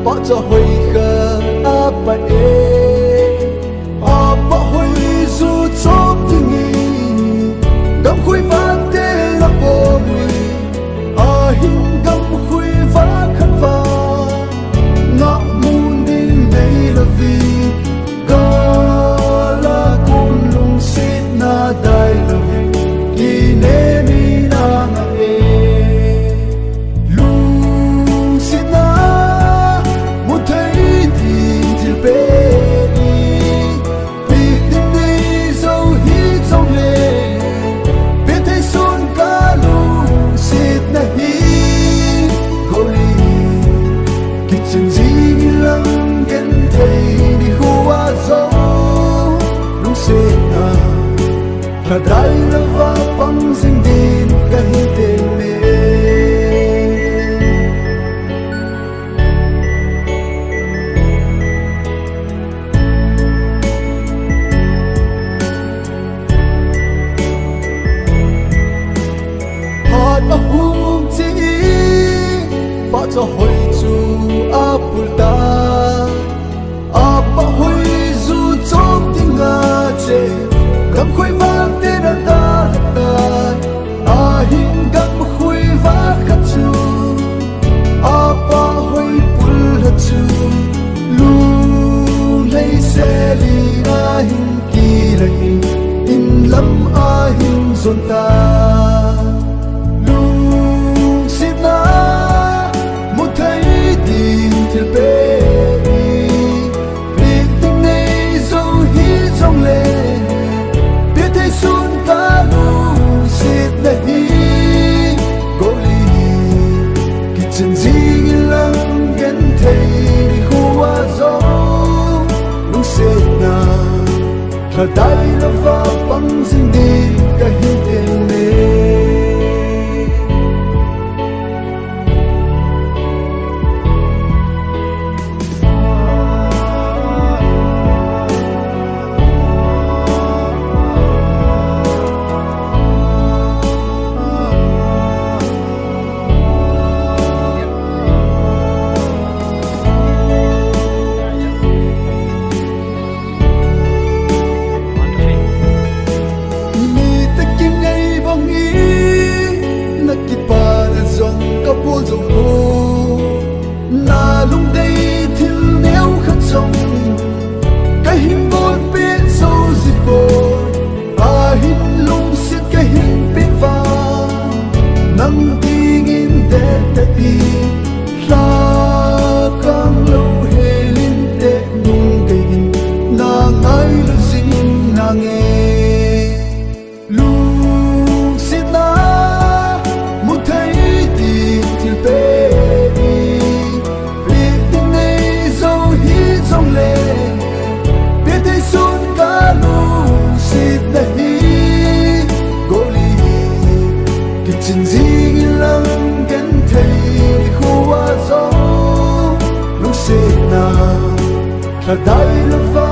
bỏ cho hơi khờ apa apa hơi dù chóp thì nghỉ gam khui vang thế là bồ mùi hình gam khui vang khăn va ngõ muôn đi đây là vì có là cùng lùng xít na đây là vì kỳ nê mi na ngã lùng xít na muốn thấy thì bê bị tình đi dấu hít trong lệ biết thấy xuân cả lùng xít na hi gấu ly kịch chân gì lăng ghen thấy đi khu á gió lùng xít na là đại là va băng dinh đến cả hi tên mê hùng chỉ bỏ cho hồi dù apulta apa hồi dù chóp tiếng ngà chê gam khui vang tên ta hình gam khui vang khát chu apa hồi pul hạt chu lu lấy xe li hình kỳ lại in lâm hình zon ta chân gì lăng ghen thấy khu á gió lúc xếp na là đại là va băng dinh đi cả hình tên mê na lung đây thiếu néo khát sông cái hình bốn biết sâu gì cô hình lung xiết cái hình biết vàng nắng đi nghìn tết tết đi ra càng lâu hề linh tết nung cái hình nàng ai là sinh nàng nghe lung xiết na muốn thấy thì bé chân gì lăng ghen thấy khu á gió lúc xếp na là đại là